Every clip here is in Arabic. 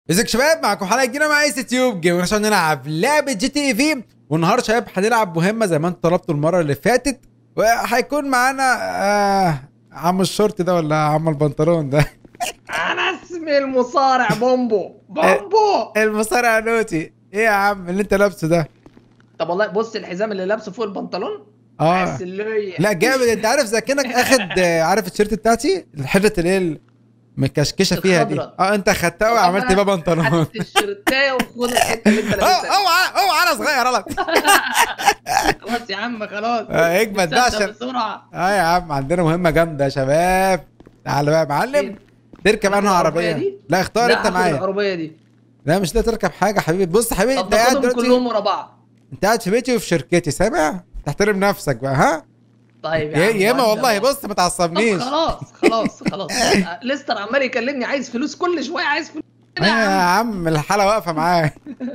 ازيك يا شباب؟ معاكم حلقه جديده مع ايس تيوب جيمر عشان نلعب لعبه جي تي اي في. والنهارده شباب هنلعب مهمه زي ما انتوا طلبتوا المره اللي فاتت، وهيكون معانا عم الشورت ده ولا عم البنطلون ده؟ انا اسمي المصارع بومبو المصارع نوتي. ايه يا عم اللي انت لابسه ده؟ طب والله بص الحزام اللي لابسه فوق البنطلون. لا جامد. انت عارف زي كانك اخد عارف التيشيرت بتاعتي الحته اللي هي مكشكشه فيها دي، انت خدتها وعملت بيها بنطلون. خدت الشيرتايه وخد الحته اللي انت لابسها. اوعى انا صغير غلط. خلاص يا عم خلاص. اجمد بقى عشان بسرعه. يا عم عندنا مهمه جامده يا شباب. تعال بقى يا معلم. تركب انهي عربيه؟ لا اختار انت معايا. العربيه دي لا مش لا تركب حاجه حبيبي. بص حبيبي انت قاعد دلوقتي كلهم ورا بعض. انت قاعد في بيتي وفي شركتي، سامع؟ تحترم نفسك بقى. ها طيب يا اما والله بص ما تعصبنيش. خلاص ليستر عمال يكلمني عايز فلوس كل شويه، عايز فلوس. يا عم الحاله واقفه معاه.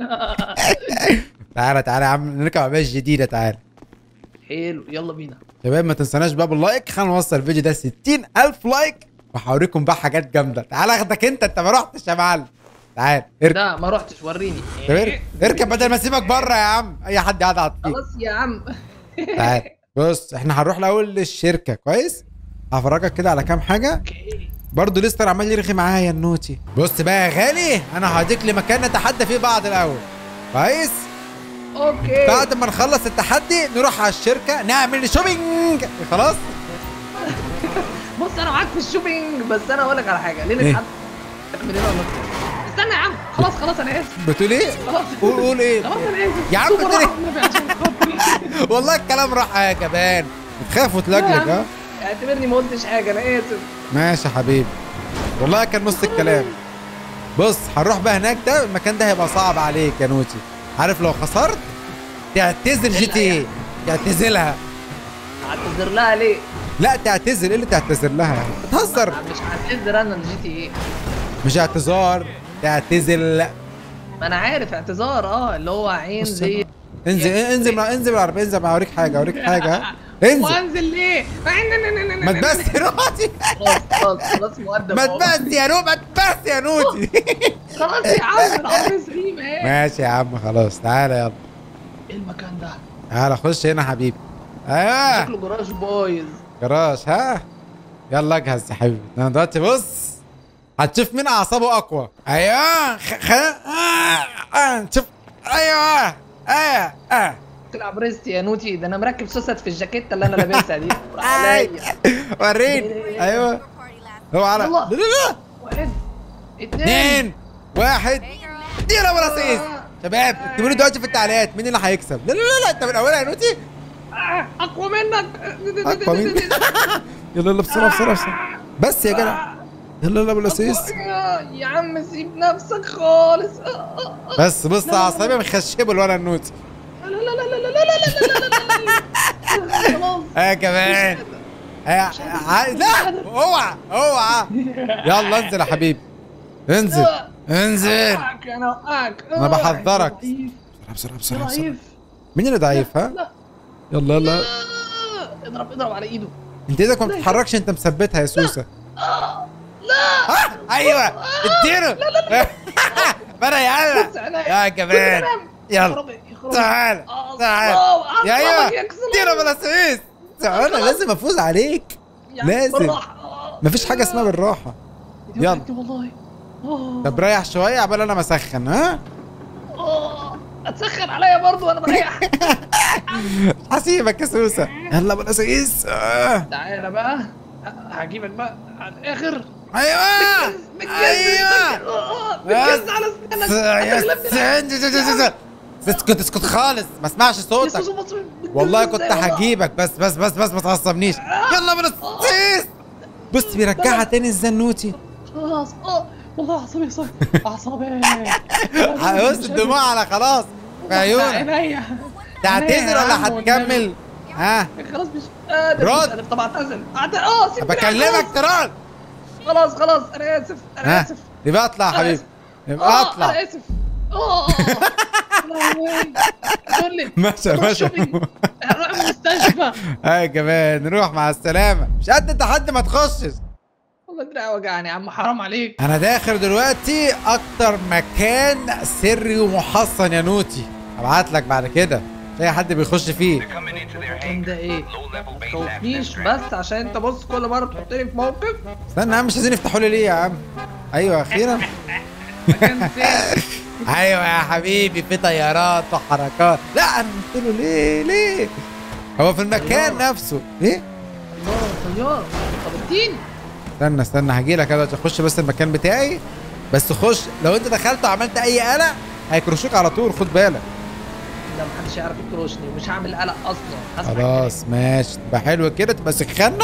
تعالى يا عم نركب عربيه جديده. تعالى حلو يلا بينا شباب. ما تنسوناش بقى باللايك، خلينا نوصل الفيديو ده 60,000 لايك وهوريكم بقى حاجات جامده. تعالى اخدك انت ما رحتش يا معلم. تعال اركب. لا ما رحتش وريني. اركب بدل ما اسيبك بره يا عم. اي حد قاعد على الطريق. خلاص يا عم. تعال بص احنا هنروح الاول للشركه كويس. هفرجك كده على كام حاجه. برضه ليستر عمال يرغي معايا النوتي. بص بقى يا غالي انا هوديك لمكان نتحدى فيه بعض الاول كويس. اوكي بعد ما نخلص التحدي نروح على الشركه نعمل شوبينج. خلاص بص انا معاك في الشوبينج، بس انا اقول لك على حاجه. ليه نتحدى؟ استنى يا عم. خلاص انا اسف. بتقول ايه؟ قول ايه؟ خلاص انا اسف يا عم بتقول ايه؟ والله الكلام راح يا جبان. بتخاف وتلجلج. ها اعتبرني ما قلتش حاجه، انا اسف. ماشي يا حبيبي والله كان نص الكلام. بص هنروح بقى هناك. ده المكان ده هيبقى صعب عليك يا نوتي. عارف لو خسرت تعتذر جي تي ايه. تعتذرها. اعتذر لها ليه؟ لا تعتذر. ايه اللي تعتذر لها؟ بتهزر. مش هعتذر انا لجي تي ايه. مش اعتذار، تعتذر. لا ما انا عارف اعتذار اللي هو عين زي. انزل بالعربيه. انزل اوريك حاجه انزل. وانزل ليه؟ ما تبس يا نوتي. خلاص مؤدب. ما تبس يا نوتي. خلاص يا عم العربيه سليمه اهي. ماشي يا عم خلاص. تعالى يلا. ايه المكان ده؟ تعالى خش هنا حبيبي. ايوه شكله جراج بايظ. جراج. ها يلا اجهز يا حبيبي. انا دلوقتي بص هتشوف مين اعصابه اقوى. ايوه شوف. ايوه تلعب ريست يا نوتي. ده انا مركب سوست في الجاكيته اللي انا لابسها دي. وريني. ايوه هو على لا 1 2 1 يلا ولا سيس. شباب اكتبوا لي دلوقتي في التعليقات مين اللي هيكسب. لا انت من اولها يا نوتي. اقوى منك. اقوى مين؟ يلا بسرعه بس يا جدع. يلا ولا سيس. يا عم سيب نفسك خالص. بس بص اعصابي مخشبه الولد النوتي. لا كمان. لا اوعى. يلا انزل يا حبيبي. انزل. انا بحذرك. بسرعه. مين اللي ضعيف؟ ها يلا اضرب على ايده. انت ايدك ما بتتحركش. انت مثبتها يا سوسه. لا ايوه اديله. بدا يا كمان. يلا تعال يا ايوه اديله بلا سويس. انا لازم افوز عليك. لازم. مفيش حاجه اسمها بالراحه. يلا والله. طب ريح شويه عبال انا مسخن. ها هتسخن عليا برضه وانا بريح. هسيبك يا سوسه. يلا بلا سويس. تعالى بقى هجيبك بقى على الاخر. ايوه بتجز على سنانك. اسكت خالص ما اسمعش صوتك. والله كنت هجيبك بس ما تعصبنيش. يلا بلا سويس. بص بيرجعها تاني الزنوتي. خلاص والله اعصابي. بص الدموع على خلاص في عيونك. تعتذر ولا هتكمل؟ ها خلاص مش قادر. رد. طب اعتذر. بكلمك ترى. خلاص انا اسف. يبقى اطلع يا حبيبي. يبقى اطلع. انا اسف. ماشي نروح المستشفى. كمان نروح. مع السلامة. مش قد التحدي ما تخشش. والله دراعي وجعني يا عم، حرام عليك. انا داخل دلوقتي اكتر مكان سري ومحصن يا نوتي، ابعت لك بعد كده اي حد بيخش فيه. المكان ده ايه؟ ما تخوفنيش بس عشان انت بص كل مره تحطني في موقف. استنى يا عم، مش عايزين يفتحوا لي ليه يا عم؟ ايوه اخيرا. مكان سري. ايوه يا حبيبي، في طيارات وحركات. لا انا قلت له ليه هو في المكان نفسه. ايه الله، طياره. طب اديني. استنى هجيلك انا، اخش بس المكان بتاعي. بس خش، لو انت دخلت وعملت اي قلق هيكرشوك على طول، خد بالك. لا محدش يعرف يكروشني ومش هعمل قلق اصلا. خلاص ماشي، تبقى حلو كده، تبقى سخنن.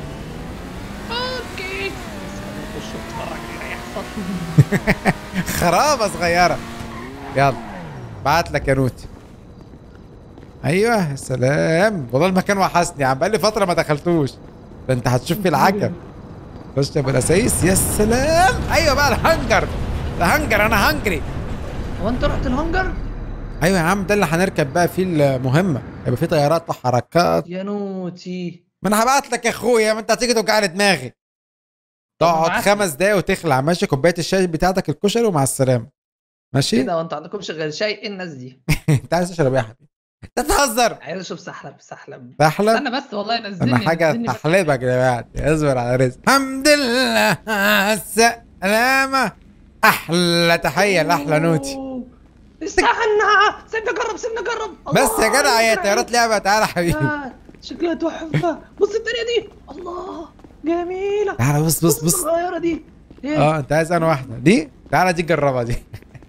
اوكي. خش اتفرج ايه هيحصل. خرابه صغيره. يلا بعت لك يا نوتي. ايوه يا سلام، والله المكان وحشني يا عم، بقالي فتره ما دخلتوش. ده انت هتشوف فيه العجب. خش يا ابو الاسايس. يا سلام، ايوه بقى الهنجر. الهنجر انا هنجري. هو انت رحت الهنجر؟ ايوه يا عم، ده اللي هنركب بقى فيه المهمه، هيبقى فيه طيارات وحركات. يا نوتي ما انا هبعت لك يا اخويا، ما انت هتيجي توجعني دماغي. تقعد 5 دقايق وتخلع، ماشي؟ كوبايه الشاي بتاعتك الكشري ومع السلامه. ماشي كده وانت عندكمش غير شاي؟ ايه الناس دي؟ انت عايز تشرب ايه يا حبيبي؟ انت تهزر. عايز اشرب سحلب. سحلب؟ استنى بس والله نزلني. انا حاجه نزلني تحلبك دلوقتي، اصبر على رزق. الحمد لله على السلامه. احلى تحيه لاحلى نوتي. استنى، سيبني اجرب. بس يا جدع، هي طيارات لعبه. تعالى حبيبي. شكلها تحفه. بص التانية دي، الله جميله. تعالى بص الصغيره دي إيه؟ انت عايز انا واحده دي؟ تعالى دي جربها دي.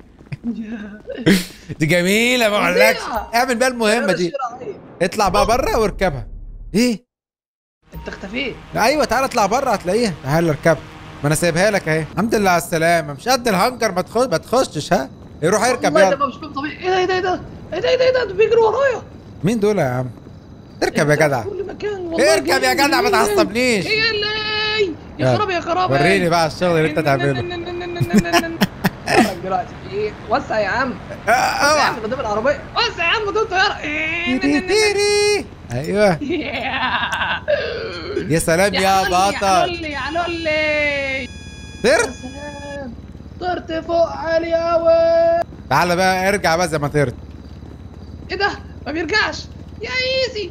دي جميله ما اقولكش. اعمل بقى المهمه دي. اطلع بقى بره واركبها. ايه انت اختفيت؟ ايوه تعالى اطلع بره هتلاقيها. تعالى اركبها، ما انا سايبها لك اهي. الحمد لله على السلامه. مش قد الهنجر، ما تخشش. ها يروح يركب. يلا ده مش طبيعي. ايه ده ده بيجروا ورايا. مين دول يا عم؟ اركب يا جدع. اركب يا جدع، ما تعصبنيش. يا خرابي. وريني بقى الشغل اللي انت تعمله. دلوقتي ايه؟ وسع يا عم. وسع يا عم قدام العربيه. وسع يا عم قدام الطياره. ايوه. يا سلام يا بطل. يا لولي. طرت. طرت فوق عالي قوي. تعالى بقى ارجع بقى زي ما طرت. ايه ده؟ ما بيرجعش يا ايزي.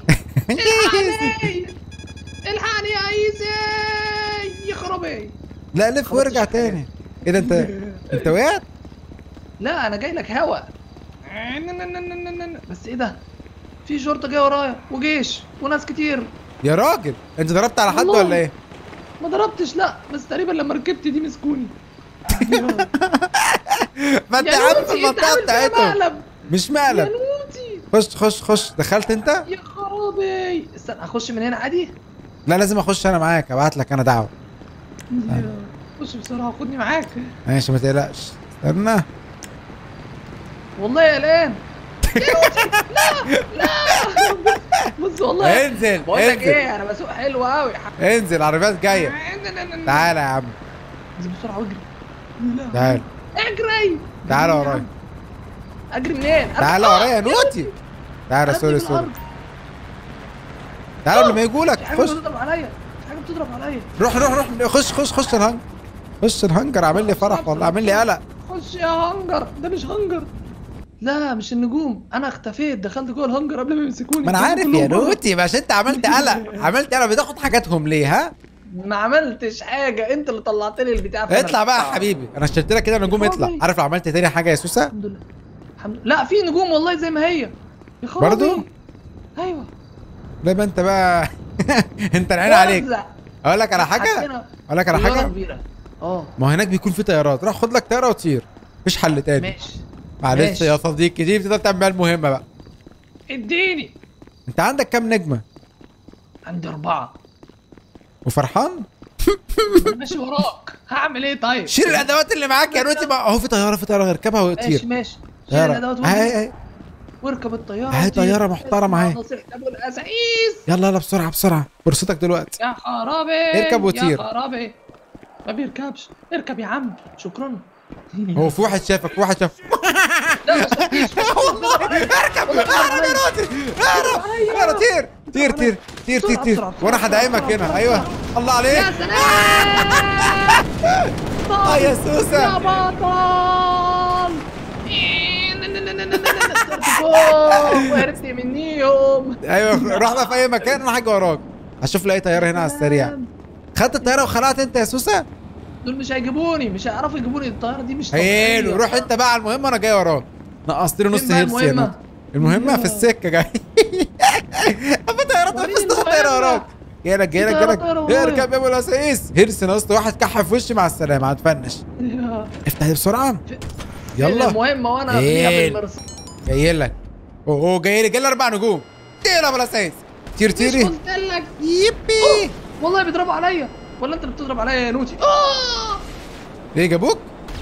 الحقني يا ايزي يا خرابي. لا لف وارجع تاني. ايه ده انت وقعت؟ لا انا جاي لك هوا. بس ايه ده؟ في شرطه جايه ورايا وجيش وناس كتير. يا راجل انت ضربت على حد ولا ايه؟ ما ضربتش، لا بس تقريبا لما ركبت دي مسكوني. ما انت عارف المنطقه بتاعتهم. مش مقلب. يا نوتي خش دخلت انت؟ يا خرابي. استنى اخش من هنا عادي؟ لا لازم اخش انا معاك، ابعت لك انا دعوه. خش بسرعه خدني معاك. ماشي ما تقلقش. استنى والله يا لان. يا نوتي لا بص والله. انزل بقول لك ايه، انا بسوق حلو قوي. انزل، عربيات جايه. تعالى يا عم. انزل بسرعه واجري. تعالى اجري. تعالى ورايا. اجري منين؟ تعالى ورايا يا نوتي. تعالى سوري. تعالى قبل ما يجولك. خش. حاجه بتضرب عليا. روح خش الهنجر. خش الهنجر. عامل لي فرح والله، عامل لي قلق. خش يا هنجر. ده مش هنجر. لا مش النجوم، انا اختفيت دخلت جوه الهنجر قبل ما يمسكوني. ما انا عارف يا نوتي، مش انت عملت قلق. بتاخد حاجاتهم ليه؟ ها ما عملتش حاجه، انت اللي طلعت لي البتاع. اطلع بقى يا حبيبي، انا اشتريت لك كده نجوم. اطلع. عارف لو عملت تاني حاجه يا سوسه؟ الحمد لله. لا في نجوم والله زي ما هي يا خرابي. برضو؟ ايوه. لا ما انت بقى انت العين عليك. اقول لك على حاجه. ما هناك بيكون في طيارات. روح خد لك طياره وطير، مفيش حل تاني. ماشي معلش يا صديقي، دي بتقدر تعمل بيها المهمه بقى. اديني. انت عندك كام نجمه؟ عندي 4. وفرحان؟ ماشي وراك. هعمل ايه طيب؟ شيل الادوات اللي معاك يا نوتي. اهو في طياره اركبها وطير. ماشي شيل الادوات واركب الطياره. اهي طياره محترمه اهي. يلا بسرعه فرصتك دلوقتي. يا خرابي. اركب وطير. يا خرابي ما بيركبش. اركب يا عم. شكرا. هو في واحد شافك. لا ما شافنيش والله. اركب. اهرب يا نوتي. اهرب. طير. طير طير طير وانا هدعمك هنا. ايوه الله عليك. يا سلام يا سوسه يا بطل. طرت فوق وهربت منيهم. ايوه رحنا في اي مكان انا هاجي وراك. هشوف لقيت طياره هنا على السريع. خدت الطياره وخلعت انت يا سوسه؟ دول مش هيجيبوني، مش هيعرفوا يجيبوني، الطياره دي مش طبيعيه. حلو روح انت بقى على المهمه انا جاي وراك. نقصت لي نص هيلث هنا. المهمه في السكه جاي. ابو طيارات نفس طياره وراك. جايلك جايلك جايلك. اركب يا ابو الاسايس. هرس نقصت واحد كح في وشي. مع السلامه هتفنش. افتح بسرعه يلا. المهمه وانا فيها بالمرصاد. جايلك. اوه جايلي 4 نجوم. طير يا ابو الاسايس. طير طيري. قلت لك يبي. والله بيضربوا عليا ولا انت اللي بتضرب عليا يا نوتي؟ ليه جابوك؟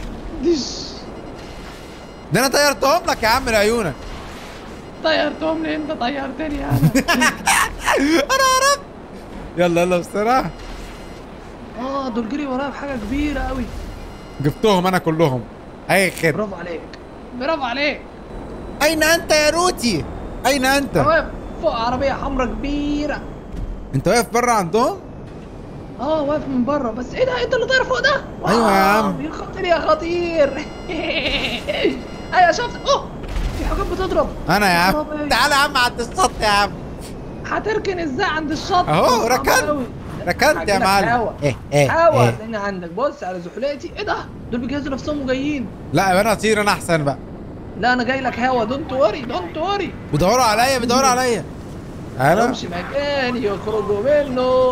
ده انا طيرتهم لك يا عم لعيونك. طيرتهم لي انت، طيرتني انا. انا هربت. يلا يلا بسرعه. دول جري ورايا بحاجه كبيره قوي. جبتهم انا كلهم. اي خير. برافو عليك برافو عليك. اين انت يا روتي؟ اين انت؟ واقف فوق عربيه حمراء كبيره. انت واقف بره عندهم؟ واقف من بره. بس ايه ده؟ انت اللي طاير فوق ده؟ ايوه يا عم. يا خطير يا خطير. ايوه شفت. في حاجات بتضرب. انا يا عم تعالى يا عم عند الشط يا عم. هتركن ازاي عند الشط؟ اهو ركنت يا معلم. هوا هتلاقيني عندك. بص على زحلقتي. ايه ده؟ دول بيجهزوا نفسهم وجايين. لا انا اطير انا احسن بقى. لا انا جاي لك هوا. دونت وري دونت وري. بيدوروا عليا. انا مش مكان يخرجوا منه.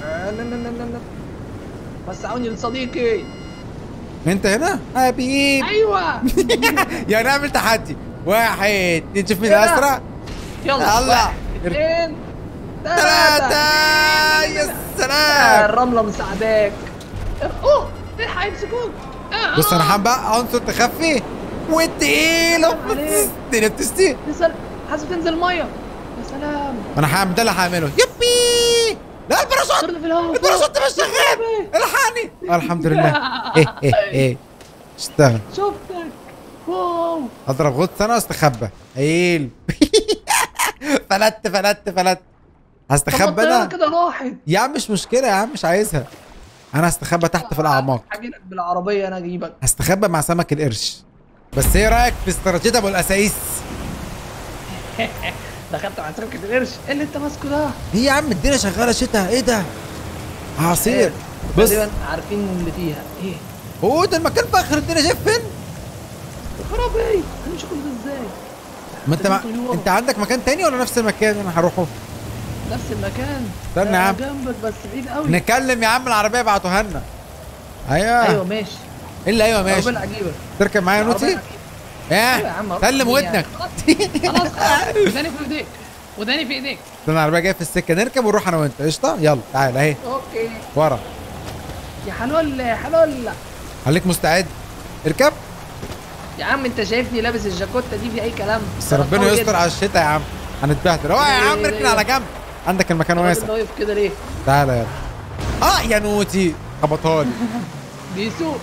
وسعوني لصديقي. انت هنا حبيبي. ايوه. يعني نعمل تحدي. 1 2 نشوف مين اسرع. يلا 1 2 3. يا سلام. الرمله مساعداك. الحق يمسكوك. بص انا بقى عنصر تخفي والتقيل. الدنيا بتستيل. حاسب تنزل ميه. يا سلام. انا ده اللي هعمله. يبي. لا الباراشوت الباراشوت مش شغال. الحقني. الحمد لله. ايه اشتغل. شفتك. واو. اضرب غطس انا واستخبى. عيل. فلت. هستخبى انا كده راحت يا عم. مش مشكله يا عم مش عايزها. انا هستخبى تحت في الاعماق. هجيلك بالعربيه انا اجيبك. هستخبى مع سمك القرش. بس ايه رايك في استراتيجيه ابو الاسايس؟ دخلت على سمكه القرش. ايه اللي انت ماسكه ده؟ ايه يا عم الدنيا شغاله شتاء. ايه ده؟ عصير. بص عارفين اللي فيها ايه. ده المكان في اخر الدنيا. شايف فين؟ خرابي. هنمشي كل ده ازاي؟ ما انت عندك مكان تاني ولا نفس المكان اللي انا هروحه؟ نفس المكان. استنى يا عم. جنبك بس بعيد قوي. نكلم يا عم العربيه بعتوها لنا. ايوه ماشي. ايه اللي ايوه ماشي؟ تركب معايا نوتي؟ سلم ودنك. خلاص وداني في ايديك. استنى العربيه جايه في السكه. نركب ونروح انا وانت. قشطه يلا تعال اهي. اوكي ورا. يا حلول. خليك مستعد. اركب يا عم. انت شايفني لابس الجاكوته دي في اي كلام؟ بس ربنا يستر على الشتاء يا عم. هنتبهدل. يا عم اركن على جنب. عندك المكان واسع. واقف كده ليه؟ تعالى يلا. يا نوتي خبطها لي. بيسوق.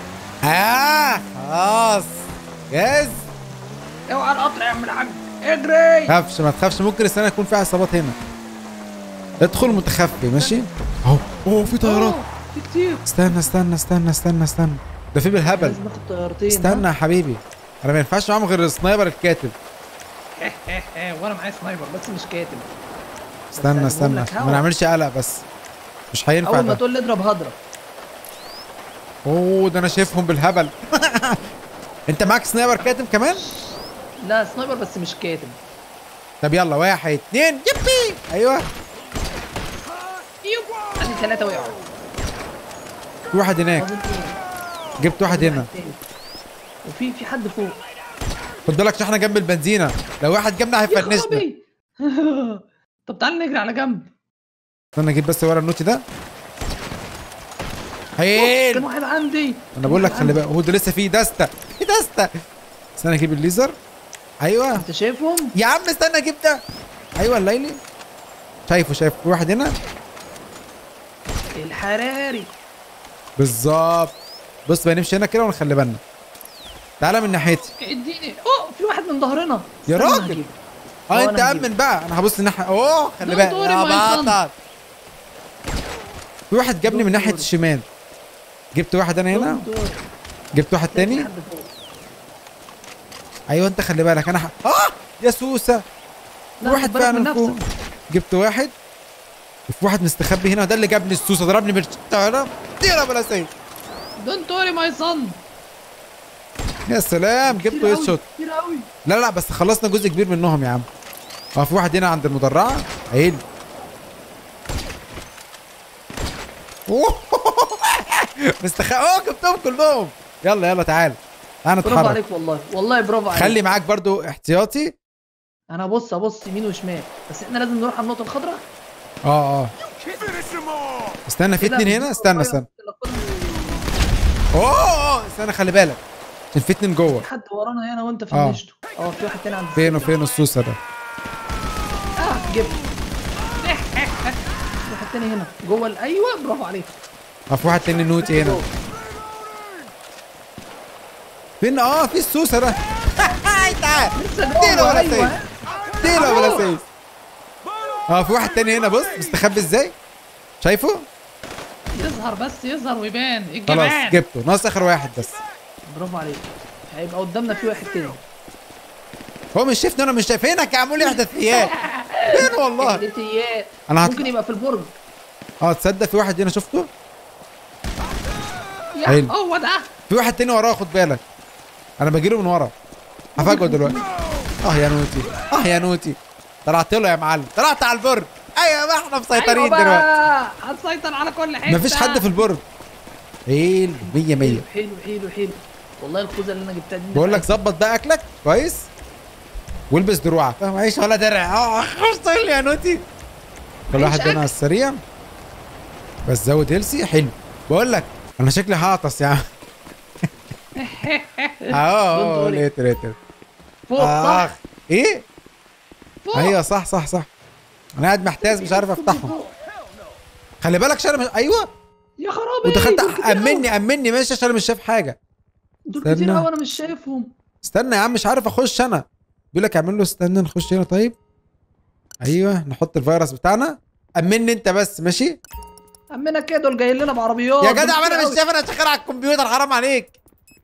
خلاص جاهز. اوعى القطر يا عم الحاج. اجري. ما تخافش ممكن السنه يكون فيها عصابات هنا. ادخل متخفي ماشي. اهو في طيارات. في كتير. استنى. ده في بالهبل. لازم ناخد طيارتين. استنى يا حبيبي. انا ما ينفعش معاهم غير السنايبر الكاتب. وانا معايا سنايبر بس مش كاتب. استنى ما نعملش قلق بس. مش هينفع. اول ما تقول لي اضرب هضرب. ده انا شايفهم بالهبل. انت معاك سنايبر كاتب كمان؟ لا سنايبر بس مش كاتب. طب يلا 1 2 يبي. ايوه عندي 3 وقعوا. في واحد هناك. جبت واحد هنا. وفي حد فوق. خد بالك احنا جنب البنزينه. لو واحد جنبنا هيفنشنا. طب تعال نجري على جنب. استنى اجيب بس ورا النوتي ده. هيل كان واحد عندي. انا بقول لك خلي بالك. ده لسه في دستة. استنى اجيب الليزر. ايوه انت شايفهم يا عم. استنى اجيب ده. ايوه الليلي. شايفه في واحد هنا. الحراري بالظبط. بص بقى نمشي هنا كده ونخلي بالنا. تعالى من ناحيتي. اديني. في واحد من ظهرنا. يا راجل. انت امن بقى، انا هبص الناحيه. اوه خلي بالك يا بطل. في واحد جابني من ناحيه الشمال. جبت واحد انا هنا. جبت واحد تاني. ايوه انت خلي بالك انا يا سوسه. في واحد فعلا فوق. جبت واحد. وفي واحد مستخبي هنا، ده اللي جابني السوسه، ضربني بالطياره. طيره بلا سيف. دونت وري ماي صن. يا سلام جبته هيد شوت. كتير قوي. لا بس خلصنا جزء كبير منهم يا عم. في واحد هنا عند المدرعه. عيل. جبتهم كلهم. يلا تعال نتحرك. برافو عليك والله برافو عليك. خلي معاك برضو احتياطي. انا ابص يمين وشمال، بس احنا لازم نروح على النقطه الخضراء. استنى في اتنين هنا. استنى استنى خلي بالك عشان في اتنين جوه. في حد ورانا هنا وانت فنشته. في واحد تاني عند فين السوسه ده؟ جبت. واحد تاني هنا جوه. ايوه برافو عليك. في واحد تاني نوتي هنا. فين؟ في السوسه ده. تعال اديله ولا سيف. اديله ولا سيف. في واحد تاني هنا. بص مستخبي ازاي. شايفه؟ يظهر ويبان الجمال. خلاص جبته. ناقص اخر واحد بس. برافو عليك. هيبقى قدامنا في واحد تاني. هو مش شايفني انا مش شايفينك يا عمولي. احداثيات فين والله. احداثيات. ممكن يبقى في البرج. تصدق في واحد هنا شفته. هو ده. في واحد تاني وراه خد بالك. انا بجيله من ورا. هفاجئه دلوقتي. يا نوتي. طلعت له يا معلم. طلعت على البرج. ايوه بقى احنا مسيطرين دلوقتي. هنسيطر على كل حته. مفيش حد في البرج. 100. حلو. والله الخوذه اللي انا جبتها دي. بقول لك ظبط بقى اكلك كويس. والبس دروعك. معيش ولا درع. خش يا نوتي. كل واحد هنا على السريع. بس زود هيلسي. حلو. بقول لك انا شكلي هعطس يا عم. ليتر فوق. صح. ايه فوق. ايوه صح انا قاعد محتاس مش عارف افتحهم. خلي بالك عشان ايوه يا خرابي. ودخلت. امني ماشي عشان انا مش شايف حاجه. دول كتير قوي انا مش شايفهم. استنى يا عم مش عارف اخش انا. بيقول لك اعمل له. استنى نخش هنا. طيب ايوه نحط الفيروس بتاعنا. امني انت بس ماشي. امنك كده. دول جايين لنا بعربيات يا جدع انا مش شايف. انا شغال على الكمبيوتر حرام عليك.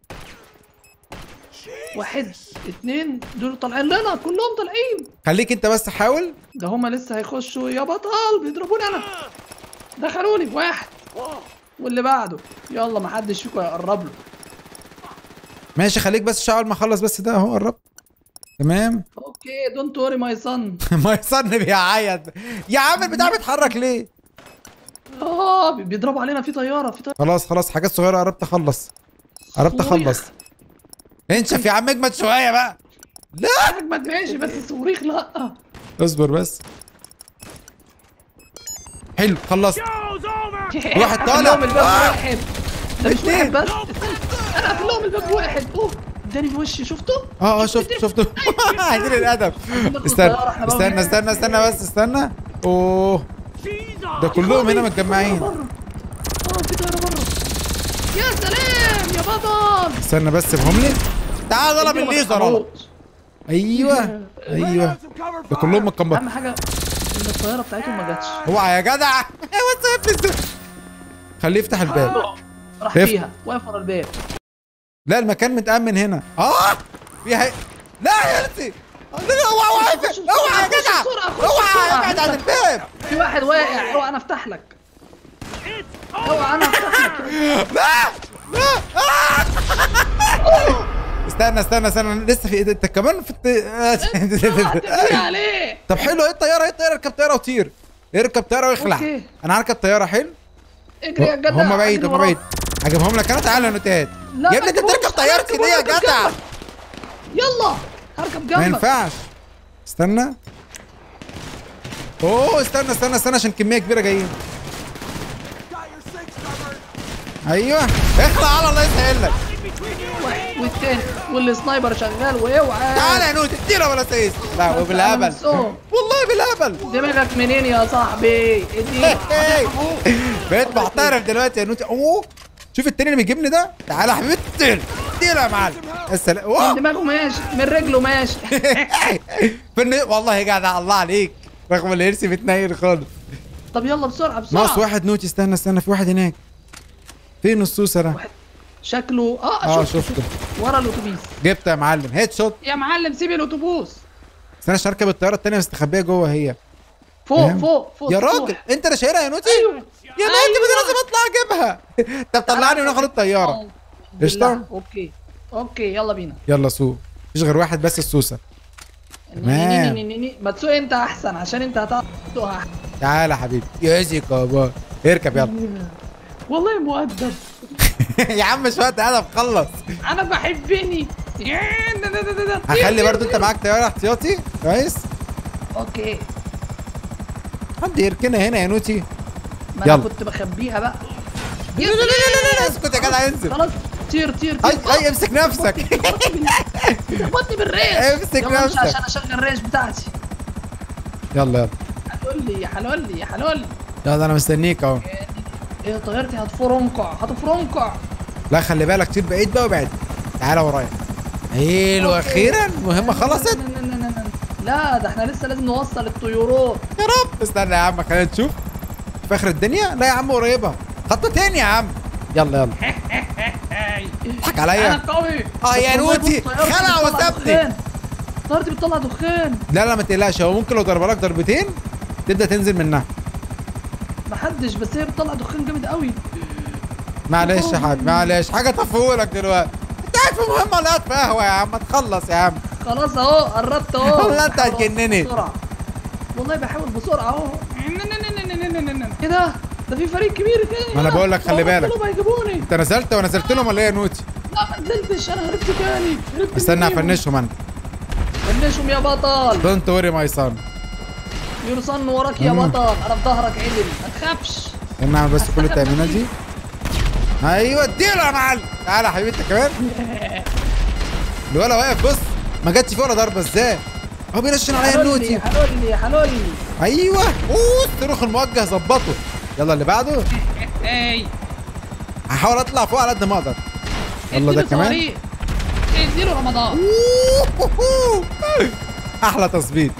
1 2 دول طالعين لنا. كلهم طالعين. خليك انت بس حاول. ده هما لسه هيخشوا يا بطل. بيضربوني انا. دخلوني. 1 واللي بعده. يلا محدش فيكم هيقرب له. ماشي خليك بس شغال ما اخلص بس ده اهو قربت. تمام. اوكي دونت وري ماي صن. ماي صن بيعيط يا عم. البتاع بيتحرك ليه؟ بيضربوا علينا. في طياره. خلاص حاجات صغيره. قربت اخلص. انشف يا عم. اجمد شويه بقى. لا اجمد ماشي بس الصواريخ لا. اصبر بس. حلو خلصت. واحد طالع. واحد. ده مش واحد بس. انا قافل لهم الباب. واحد اداني في وشي. شفته؟ شفته. عايزين الادب. استنى بس. استنى. ده كلهم هنا متجمعين. في طياره بره. يا سلام يا بطل. استنى بس سيبهم لي. تعال ضرب الليزر. ايوه ده كلهم متكمرين. اهم حاجه ان الطياره بتاعتهم ما جاتش. اوعى يا جدع. خليه يفتح الباب. راح فيها. واقف ورا الباب. لا المكان متأمن هنا. فيها. لا يا لطي. اوعى يا جدع. اوعى ابعد عن الباب. في واحد واقع. اوعى انا افتح لك. لا استنى لسه في. انت كمان في عليه. طب حلو. ايه الطياره. اركب طياره وطير. اركب طياره واخلع. انا هركب طياره. حلو. اجري يا جدع. هم بعيد. هجيبهم لك انا. تعالى يا نوتات. يا ابني انت بتركب طيارتي ليه يا جدع؟ يلا هركب جنبك. ما ينفعش. استنى. استنى عشان كميه كبيره جايين. ايوه اخلع على الله يسهل لك. والتاني والسنايبر شغال. واوعى. تعالى يا نوت. اديله ولا سيس. لا وبالهبل. والله بالهبل. دماغك منين يا صاحبي؟ بقيت محترف دلوقتي يا نوتي. شوف التاني اللي بيجيبني ده. تعالى يا حبيبي. اديله يا معلم. السلام. من دماغه ماشي، من رجله ماشي. والله جدع، الله عليك، رغم الهرسي بتنيل خالص. طب يلا بسرعه بسرعه. ناقص واحد نوتي. استنى في واحد هناك. فين السوسه ده؟ شكله شفته ورا الاتوبيس. جبته يا معلم، هيد شوت. يا معلم سيب الاتوبيس. استنى عشان اركب الطياره الثانيه مستخبيه جوه هي. فوق يا راجل انت اللي شايلها يا نوتي؟ أيوة. يا نوتي بدي لازم اطلع اجيبها. طب طلعني وناخد الطياره. قشطه. اوكي يلا بينا. يلا سوق. مفيش غير واحد بس السوسه. تمام. ما تسوق انت احسن عشان انت هتعرف تسوقها احسن. تعالى يا حبيبي يا كبار، اركب يلا. والله مؤدب. يا عم مش وقت هدف، خلص. انا بحبني. هخلي برضو انت معاك طياره احتياطي كويس. اوكي. حد يركنها هنا يا نوتي. ما انا كنت بخبيها بقى. لا اسكت يا جدع، انزل. خلاص طير. اي امسك نفسك. خبطني بالريش. امسك نفسك عشان اشغل الريش بتاعتي. يلا يا حلولي. يلا انا مستنيك اهو. ايه طيارتي هتفرنكع. لا خلي بالك، طير بعيد بقى وابعد. تعالى ورايا. حلو، اخيرا المهمه خلصت. لا ده احنا لسه لازم نوصل الطيورات. يا رب. استنى يا عم خلينا نشوف في اخر الدنيا. لا يا عم قريبه، خطوه تاني يا عم. يلا اضحك عليا. انا قوي. يا نوتي خلع وسابني. طيارتي بتطلع دخان. لا ما تقلقش، هو ممكن لو ضربها لك ضربتين تبدا تنزل منها. محدش، بس هي بتطلع دخان جامد قوي. معلش يا حاج، معلش، حاجه طفولك دلوقتي. انت قاعد في مهمه ولا قاعد في قهوه يا عم؟ ما تخلص يا عم. خلاص اهو قربت اهو. والله انت هتجنني. والله بحاول بسرعه اهو. ايه ده في فريق كبير كده. ما انا بقول لك خلي بالك. هيجيبوني. انت نزلت لهم ولا ايه يا نوتي؟ لا ما نزلتش، انا هربت تاني. استنى هفنشهم انا. فنشهم يا بطل. دونت وري ماي صن. يرصن وراك يا بطل، انا في ظهرك عدل، ما تخافش. نعمل بس كل التأمينات دي. ايوه اديله يا معلم. تعالى يا حبيبي انت كمان. الولا واقف بص، ما جاتش فيه ولا ضربه ازاي؟ هو بيرشن عليا النوتي. حلولي. ايوه الصاروخ الموجه ظبطه. يلا اللي بعده. هحاول اطلع فوق على قد ما اقدر. يلا ده كمان. اديله رمضان. احلى تظبيط.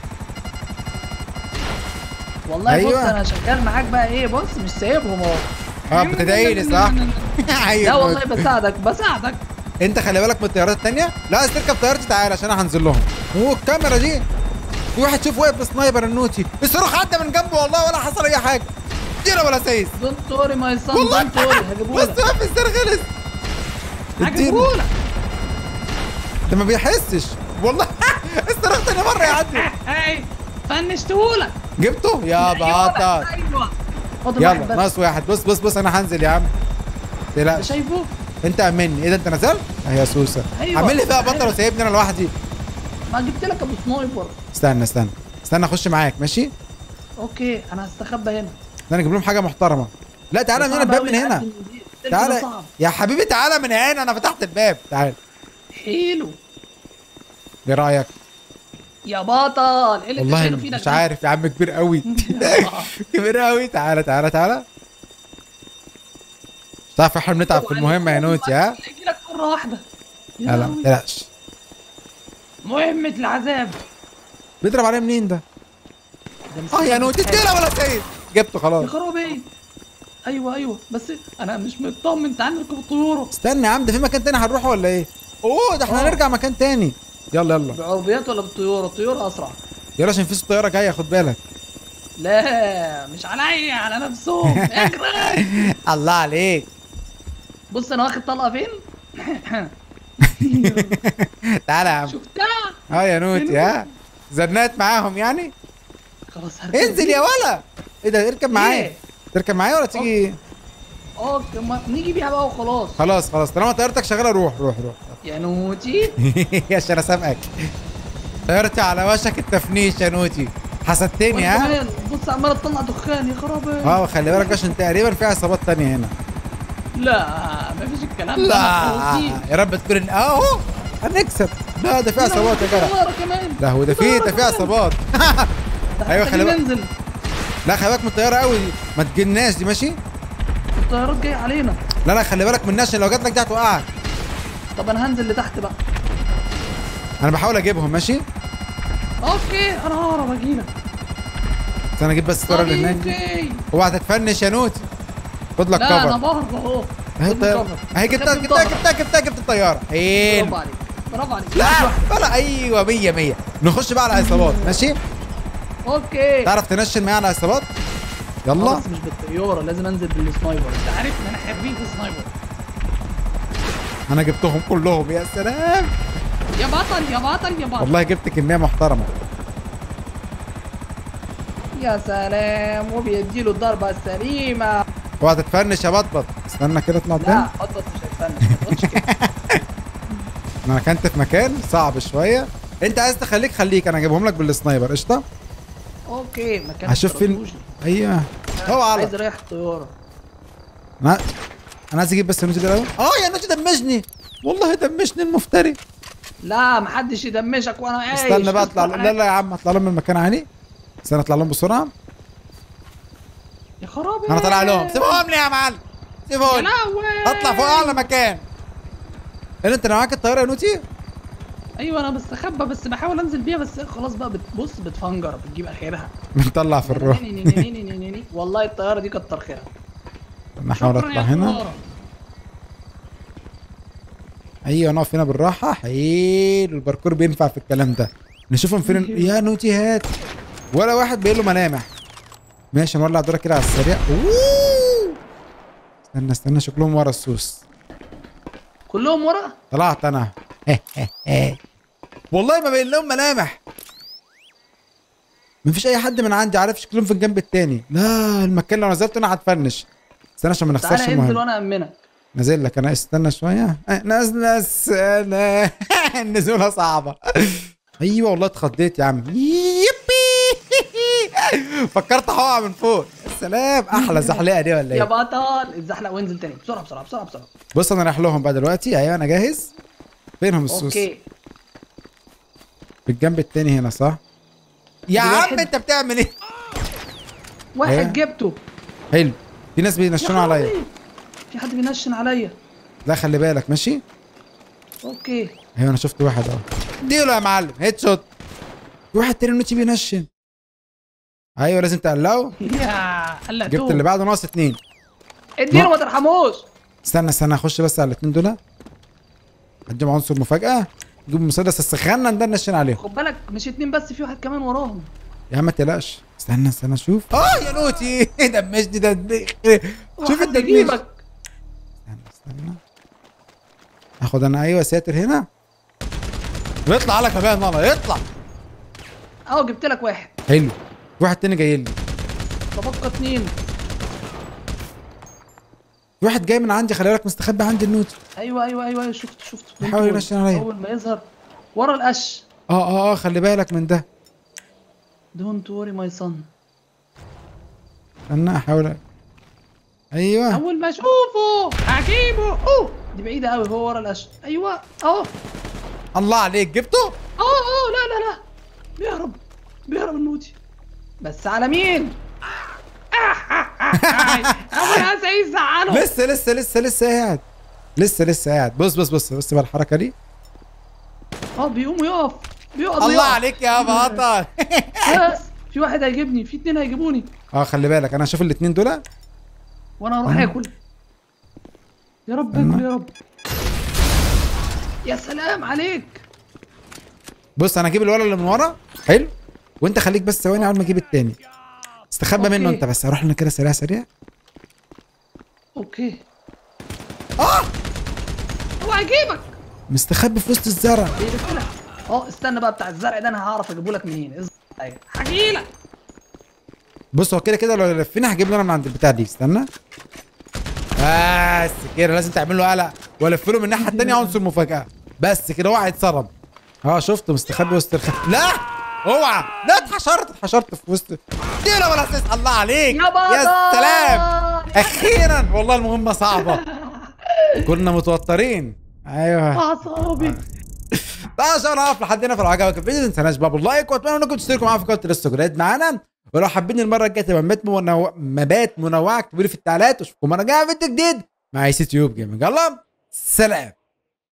والله أيوة. بص انا شغال معاك بقى ايه، بص مش سايبهم اهو. بتدعي لي صح؟ لا والله بساعدك. انت خلي بالك من الطيارات التانية. لا عايز تركب طيارتي تعالى عشان انا هنزل لهم. الكاميرا دي في واحد شوف واقف بسنايبر النوتي، الصاروخ عدى من جنبه والله ولا حصل اي حاجه. اديله ولا سيس. دونت وري ماي صن. دونت وري هجيبهولك. بص واقف السر خلص. هجيبهولك. ده ما بيحسش والله. الصاروخ تاني مره يعدي. فنشتهولك. جبته يا بطل. يلا ناقص واحد. بص انا هنزل يا عم. تقلقش. شايفه؟ انت امني. ايه ده انت نزلت؟ يا سوسه. عامل لي فيها بطل وسايبني انا لوحدي. ما جبت لك ابو سنايبر. استنى اخش معاك ماشي؟ اوكي انا هستخبى هنا. انا اجيب لهم حاجه محترمه. لا تعالى من هنا، الباب من هنا. تعالى يا حبيبي، تعالى من هنا، انا فتحت الباب. تعالى. حلو. ايه رايك؟ يا بطل ايه اللي والله مش عارف يا عم، كبير قوي. كبير قوي. تعالى. مش عارف احنا بنتعب في المهمه يا نوتي. ها يجي لك مره واحده. لا ما تقلقش. مهمه العذاب. بيضرب عليه منين ده؟ يا نوتي اديله ولا سيد. جبته خلاص. يا خرابي. ايوه بس انا مش مطمن. تعال نركب الطياره. استنى يا عم، ده في مكان تاني هنروحه ولا ايه؟ ده احنا هنرجع مكان تاني. يلا بعربيات ولا بالطياره؟ الطياره اسرع. يلا عشان في طياره جايه خد بالك. لا مش عليا، على نفسهم. اجري. الله عليك. بص انا واخد طلقه فين. تعالى يا عم. شفتها. يا نوتي. زنقت معاهم يعني. خلاص انزل يا ولا. ايه ده؟ اركب معايا. تركب معايا ولا تيجي؟ نيجي بيها بقى وخلاص. خلاص طالما طيارتك شغاله روح يا نوتي. يا عشان اسابقك. طيارتي على وشك التفنيش يا نوتي. حسدتني. ها بص عماله تطلع دخان يا خرابي. خلي بالك عشان تقريبا في عصابات تانية هنا. لا مفيش الكلام ده. لا يا رب تكون اهو هنكسب. لا ده في عصابات يا جدع. لا هو ده في عصابات. ايوه خلي بالك. لا خلي بالك من الطياره قوي دي، ما تجناش دي. ماشي. الطيارات جايه علينا. لا خلي بالك من الناس، لو جات لك دي هتوقعك. طب انا هنزل لتحت بقى. انا بحاول اجيبهم ماشي. اوكي انا ههرب اجيلك. بس انا اجيب بس الطياره اللي هناك دي. اوعى تتفنش يا نوتي. خد لك كفر. لا انا بهرب اهو. اهي الطياره اهي. جبت الطياره. حلو. برافو عليك برافو عليك. لا ولا ايوه 100 100. نخش بقى على العصابات ماشي. اوكي. تعرف تنشن معايا على العصابات؟ يلا. بس مش بالطياره، لازم انزل بالسنايبر. انت عارف ان انا حريف سنايبر. انا جبتهم كلهم يا سلام. يا بطل يا بطل يا بطل. والله جبت كميه محترمه. يا سلام. وبيديله الضربه السليمه. اوعى تتفنش يا بطبط. استنى كده اطلع قدام. لا بطبط مش هيتفنش، ما تقولش كده. انا كنت في مكان صعب شويه. انت عايز تخليك خليك، انا اجيبهم لك بالسنايبر. قشطه. اوكي مكان هشوف فين. ايوه هو على عايز اريح الطياره. انا عايز اجيب بس النوتي ده الاول. يا نوتي دمجني والله، دمجني المفتري. لا محدش يدمجك وانا عايش. استنى بقى اطلع. لا يا عم اطلع لهم من المكان عادي. استنى اطلع لهم بسرعه. يا خرابي. انا طالع لهم. سيبهم لي يا معلم، سيبهم لي. اطلع فوق اعلى مكان. انت معاك الطياره يا نوتي؟ ايوه انا بستخبى، بس بحاول انزل بيها، بس خلاص بقى بتبص بتفنجر بتجيب اخرها. بنطلع في الروح. والله الطياره دي كتر خيرها. نحاول اطلع هنا. ايوه نقف هنا بالراحه. حلو. الباركور بينفع في الكلام ده. نشوفهم فين يا نوتي. هات. ولا واحد باين له ملامح. ماشي نولع دورك كده على السريع. استنى شكلهم ورا السوس. كلهم ورا؟ طلعت انا. والله ما باين لهم ملامح. مفيش اي حد من عندي عارف شكلهم في الجنب التاني. لا المكان لو نزلت انا هتفنش. استنى عشان ما نخسرش. تعالى انزل وانا امنك. نازل لك انا. استنى شويه. نازله. النزوله صعبه. ايوه والله اتخضيت يا عم. يبي. فكرت هقع من فوق. السلام. احلى زحلقه دي ولا ايه؟ يا بطل اتزحلق وانزل تاني بسرعه بسرعه بسرعه بسرعه. بص انا رايح لهم بقى دلوقتي. ايوه انا جاهز. فينهم السوس؟ اوكي. في الجنب التاني هنا صح؟ يا عم انت بتعمل ايه؟ واحد جبته. حلو. في ناس بينشنوا عليا. في حد بينشن عليا. لا خلي بالك ماشي. اوكي. ايوه انا شفت واحد اديله يا معلم هيد شوت. في واحد تاني نوتي بينشن. ايوه لازم تقلقه. يا قلقتوه. جبت اللي بعده ناقص 2. اديله ما ترحموش. استنى اخش بس على الاثنين دول. هديهم عنصر مفاجأة. نجيب مسدس السخانة ده ننشن عليهم. خد بالك مش 2 بس، في واحد كمان وراهم. يا عم ما تقلقش. استنى اشوف. يا نوتي. دمجني ده. شوف التدمير. استنى هاخد انا. ايوه ساتر هنا. يطلع على كمان ماما يطلع. جبت لك واحد. حلو. في واحد تاني جاي لي. تبقى 2. في واحد جاي من عندي خلي بالك مستخبي عندي النوتي. ايوه شفت بيحاول ينشن عليا. اول ما يظهر ورا القش. خلي بالك من ده. دونت وري ماي صن. استنى احاول. ايوه اول ما اشوفه هجيبه. دي بعيده قوي. هو ورا القش. ايوه الله عليك جبته. لا بيهرب النوتي. بس على مين؟ ابو ناس هيزعله. لسه قاعد. لسه قاعد. بص بقى الحركه دي. بيقوم يقف. الله عليك يا بطل. بس في واحد هيجيبني، في 2 هيجيبوني. خلي بالك انا هشوف الاثنين دول وانا هروح اكل. يا رب اكل يا رب. يا سلام عليك. بص انا هجيب الولد اللي من ورا. حلو. وانت خليك بس ثواني اول ما اجيب التاني. استخبى منه انت بس. هروح لنا كده سريع. اوكي. هو هيجيبك. مستخبي في وسط الزرع. استنى بقى بتاع الزرع ده انا هعرف اجيبه لك منين. هجيلك. بص هو كده لو لفينا هجيب له انا من عند البتاع دي. استنى بس كده. لازم تعمل له قلق والف له من الناحيه الثانيه عنصر مفاجاه. بس كده هو هيتسرب. شفت مستخبي وسط لا اوعى. لا اتحشرت في وسط. اديله ولا اساس. الله عليك يا سلام. اخيرا والله المهمه صعبه. كنا متوترين. ايوه اعصابي. عشان اقف لحد هنا. في عجبك الفيديو ما تنساش بقى باللايك، واتمنى انكم تشتركوا معانا في قناه الانستجرام معانا. ولو حابين المره الجايه تبقى مبات منوعه اكتبوا لي في التعليقات. واشوفكم مره جايه في فيديو جديد مع يوتيوب جيمنج. يلا سلام.